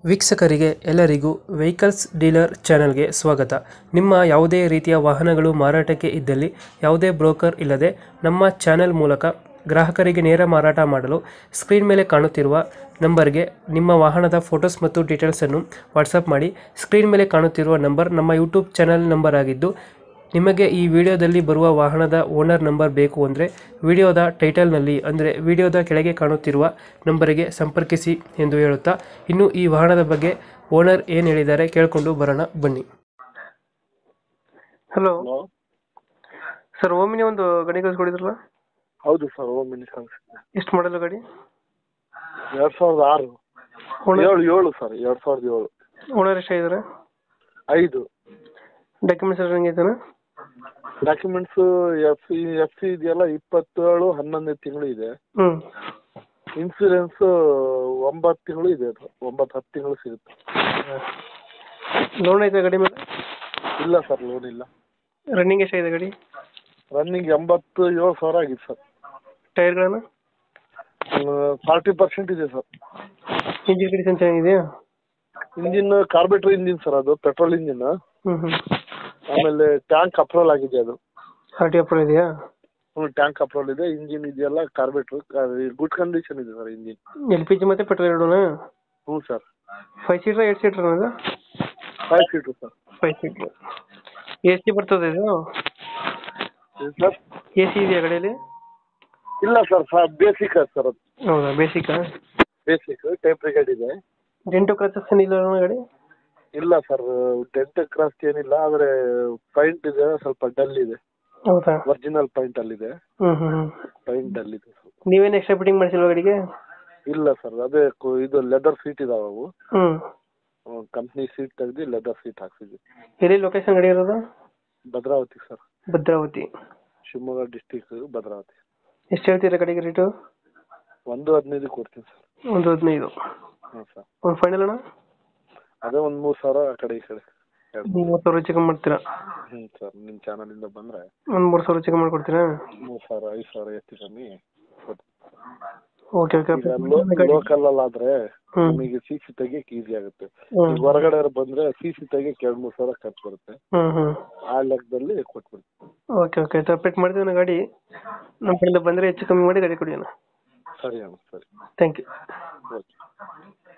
ವೀಕ್ಷಕರಿಗೆ ಎಲ್ಲರಿಗೂ vehicles dealer ಚಾನೆಲ್ಗೆ ಸ್ವಾಗತ. ನಿಮ್ಮ ಯಾವುದೇ ರೀತಿಯ ವಾಹನಗಳು ಮಾರಾಟಕ್ಕೆ ಇದ್ದಲ್ಲಿ ಯಾವುದೇ ಬ್ರೋಕರ್ ಇಲ್ಲದೆ ನಮ್ಮ ಚಾನೆಲ್ ಮೂಲಕ ಗ್ರಾಹಕರಿಗೆ ನೇರ ಮಾರಾಟ ಮಾಡಲು ಸ್ಕ್ರೀನ್ ಮೇಲೆ ಕಾಣುತ್ತಿರುವ ನಂಬರ್ಗೆ ನಿಮ್ಮ ವಾಹನದ ಫೋಟೋಸ್ ಮತ್ತು ಡೀಟೇಲ್ಸನ್ನು ವಾಟ್ಸಪ್ ಮಾಡಿ. ಸ್ಕ್ರೀನ್ ಮೇಲೆ ಕಾಣುತ್ತಿರುವ ನಂಬರ್ ನಮ್ಮ ಯೂಟ್ಯೂಬ್ ಚಾನೆಲ್ ನಂಬರ್ ಆಗಿದ್ದು, ನಿಮಗೆ ಈ ವಿಡಿಯೋದಲ್ಲಿ ಬರುವ ವಾಹನದ ಓನರ್ ನಂಬರ್ ಬೇಕು ಅಂದರೆ ವಿಡಿಯೋದ ಟೈಟಲ್ನಲ್ಲಿ ಅಂದರೆ ವಿಡಿಯೋದ ಕೆಳಗೆ ಕಾಣುತ್ತಿರುವ ನಂಬರಿಗೆ ಸಂಪರ್ಕಿಸಿ ಎಂದು ಹೇಳುತ್ತಾ, ಇನ್ನು ಈ ವಾಹನದ ಬಗ್ಗೆ ಓನರ್ ಏನು ಹೇಳಿದ್ದಾರೆ ಕೇಳಿಕೊಂಡು ಬರೋಣ ಬನ್ನಿ. Hello hello. ಸರ್, ಓಮಿನಿ ಒಂದು ಗಾಡಿ ಕಳಿಸ್ಕೊಡಿದ್ರಲ್ಲ, ಹೌದು ಸರ್, ಓಮಿನಿ ಕಳಿಸಿದ್ದೆ. ಎಷ್ಟು ಮಾಡಲ್ಲ ಗಾಡಿ? 2006 7 ಸರ್, 2007. ಓನರ್ ಎಷ್ಟಾಗಿದ್ದಾರೆ? 5. ಡಾಕ್ಯುಮೆಂಟ್ಸ್ ಎಲ್ಲ ಹೆಂಗೈತಾನ? ಡಾಕ್ಯುಮೆಂಟ್ಸ್ ಎಫ್ ಸಿ ಇದೆಯಲ್ಲ, 27 11 ತಿಂಗಳು ಇದೆ. ಇನ್ಸೂರೆನ್ಸ್ 9 ತಿಂಗಳು ಇದೆ. ಅದು 9-10 ತಿಂಗಳು ಸಿಗುತ್ತೆ. ಲೋನ್ ಐತೆ ಗಾಡಿ ಮೇಲೆ? ಇಲ್ಲ ಸರ್, ಲೋನ್ ಇಲ್ಲ. ರನ್ನಿಂಗ್ ಎಷ್ಟಾಗಿದೆ ಗಾಡಿ? ರನ್ನಿಂಗ್ 87,000 ಆಗಿದೆ ಸರ್. ಟೈರ್ಗಳನ್ನು 40% ಇದೆ ಸರ್. ಇಂಜಿನ್ ಕಂಡೀಷನ್ ಚೆನ್ನಾಗಿದೆಯಾ? ಇಂಜಿನ್ ಕಾರ್ಬೇಟ್ರ್ ಇಂಜಿನ್ ಸರ್, ಅದು ಪೆಟ್ರೋಲ್ ಇಂಜಿನ್. ಆಮೇಲೆ ಟ್ಯಾಂಕ್ ಅಪ್ರೂವಲ್ ಆಗಿದೆ. ಅದು ಆರ್ ಟಿ ಅಪ್ರೂವಲ್ ಇದೆಯಾ? ಟ್ಯಾಂಕ್ ಅಪ್ರೂವಲ್ ಇದೆ. ಇಂಜಿನ್ ಇದೆಯಲ್ಲ ಕಾರ್ಬೇಟ್ರ್ ಗುಡ್ ಕಂಡೀಷನ್ ಇದೆ sir engine. L P G ಮತ್ತೆ ಪೆಟ್ರೋಲ್ ಎರಡೂನಾ? ಹ್ಞೂ ಸರ್. 5 ಸೀಟರ್ 8 ಸೀಟರ್ ಅದು? 5 seater sir. 5 seater. A C ಬರ್ತದೆ ಇದು? ಸರ್ ಎ ಸಿ ಇದೆಯಾ ಗಾಡಿಯಲ್ಲಿ? ಇಲ್ಲ ಸರ್, ಬೇಸಿಕ್ ಸರ್. ಅದು ಹೌದಾ, ಬೇಸಿಕಾ? ಬೇಸಿಕ್ ಟೈಪ್ ಬ್ರಿಗೇಡ್ ಇದೆ. ಡೆಂಟು ಕ್ರಾಚಸ್ ಏನಿಲ್ಲ ಗಾಡಿ? ಇಲ್ಲ ಸರ್, ಡೆಂಟ್ ಕ್ರಾಸ್ ಏನಿಲ್ಲ, ಆದರೆ ಪೈಂಟ್ ಇದೆ, ಸ್ವಲ್ಪ ಡಲ್ ಇದೆ. ಹೌದಾ? ಒರಿಜಿನಲ್ ಪೈಂಟ್ ಅಲ್ಲಿದೆ. ಪೈಂಟ್ ಡಲ್ ಇದೆ ಸರ್. ನೀವೇನು ಎಕ್ಸ್ಟ್ರಾ ಫಿಟ್ಟಿಂಗ್ ಮಾಡಿಸಿಲ್ವಾ ಗಾಡಿಗೆ? ಇಲ್ಲ ಸರ್, ಅದೇ ಇದು ಲೆದರ್ ಸೀಟ್ ಇದಾವೆ. ಅವು ಕಂಪ್ನಿ ಸೀಟ್ ತೆಗೆದು ಲೆದರ್ ಸೀಟ್ ಹಾಕ್ಸಿದ್ವಿ. ಎಲ್ಲಿ ಲೊಕೇಶನ್ ಗಾಡಿ ಇರೋದು? ಭದ್ರಾವತಿ ಸರ್. ಭದ್ರಾವತಿ, ಶಿವಮೊಗ್ಗ ಡಿಸ್ಟಿಕ್ ಭದ್ರಾವತಿ. ಎಷ್ಟು ಹೇಳ್ತೀರಾ ಗಾಡಿಗೆ ರೇಟು? 1.15 ಕೊಡ್ತೀನಿ ಸರ್. 1.15. ಹಾಂ ಸರ್. ಒಂದು ಫೈನಲ್ ಅಣ್ಣ? ಅದೇ ಒಂದು 3,000 ಆ ಕಡೆ ಈ ಕಡೆ. 30,000 ಚಿಕನ್ ಮಾಡ್ತೀರಾ? ಹ್ಞೂ ಸರ್, ನಿಮ್ಮ ಚಾನಲಿಂದ ಬಂದರೆ ಒಂದು 3,000 ಚಿಕನ್ ಮಾಡ್ಕೊಡ್ತೀರಾ? 3,000 5,000 ಹೆಚ್ಚು ಕಮ್ಮಿ. Okay okay. ಲೋಕಲ್ ಅಲ್ಲಾದ್ರೆ ನಿಮಗೆ ಸಿ ತೆಗಿಯಕ್ಕೆ ಈಸಿ ಆಗುತ್ತೆ. ಈಗ ಹೊರಗಡೆ ಬಂದ್ರೆ ಸಿ ತೆಗಿಯಕ್ಕೆ 2-3 ಸಾವಿರ ಖರ್ಚು ಬರುತ್ತೆ. ಆ ಲೆಕ್ಕದಲ್ಲಿ ಕೊಟ್ಬಿಡ್ತೀವಿ. ಓಕೆ ಓಕೆ, ಅಪ್ಡೇಟ್ ಮಾಡ್ತೀವಿ ಅಣ್ಣ. ಗಾಡಿ ನಮ್ಮ ಕಡೆಯಿಂದ ಬಂದರೆ ಹೆಚ್ಚು ಕಮ್ಮಿ ಮಾಡಿ ಗಾಡಿ ಕೊಡಿ ಅಣ್ಣ. ಸರಿ ಅಣ್ಣ, ಸರಿ. Thank you. ಓಕೆ.